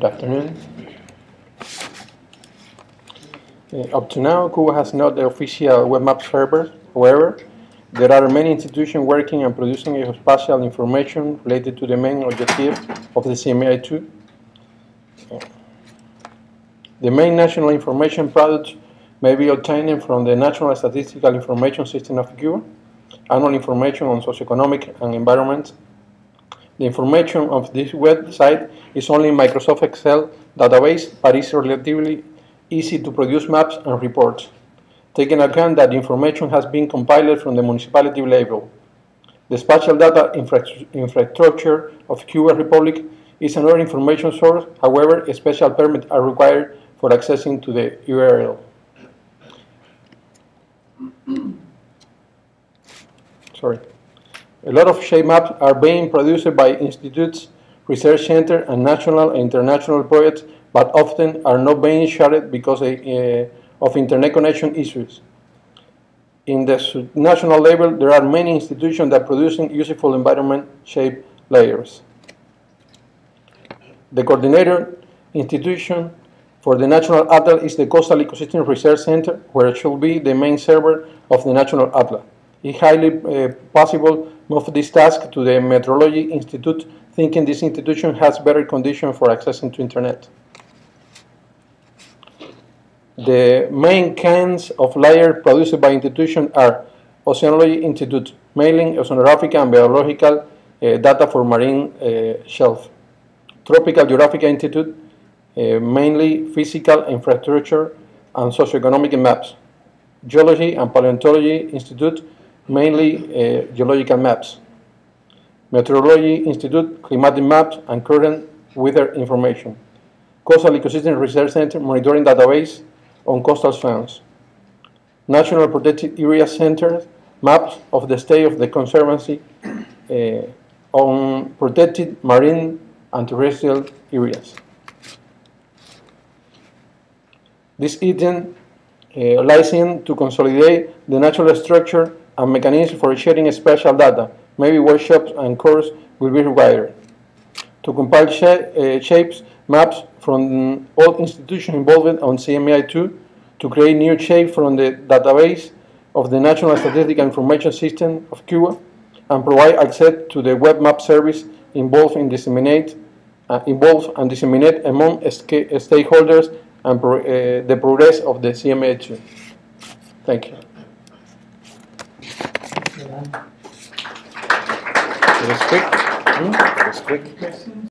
Good afternoon. Up to now, Cuba has not the official web map server. However, there are many institutions working and producing geospatial information related to the main objective of the CMAI2. The main national information products may be obtained from the National Statistical Information System of Cuba, annual information on socioeconomic and environment. The information of this website is only Microsoft Excel database, but is relatively easy to produce maps and reports, taking account that the information has been compiled from the municipality level. The spatial data infrastructure of Cuba Republic is another information source. However, special permits are required for accessing to the URL. A lot of shape maps are being produced by institutes, research centers, and national and international projects, but often are not being shared because of internet connection issues. In the national level, there are many institutions that are producing useful environment shape layers. The coordinator institution for the National Atlas is the Coastal Ecosystem Research Center, where it should be the main server of the National Atlas. It's highly possible move this task to the Meteorology Institute, thinking this institution has better conditions for accessing to internet. The main kinds of layers produced by institutions are Oceanology Institute, mainly oceanographic and biological data for marine shelf. Tropical Geographic Institute, mainly physical infrastructure and socioeconomic maps. Geology and Paleontology Institute, mainly geological maps. Meteorology Institute, climatic maps and current weather information. Coastal Ecosystem Research Center, monitoring database on coastal zones. National Protected Area Center, maps of the state of the conservancy on protected marine and terrestrial areas. This item lies in to consolidate the natural structure and mechanisms for sharing spatial data. Maybe workshops and courses will be required. To compile shapes, maps from all institutions involved on CMAI2, to create new shapes from the database of the National Statistical Information System of Cuba, and provide access to the web map service involved and disseminate among stakeholders and the progress of the CMAI2. Thank you. It was quick.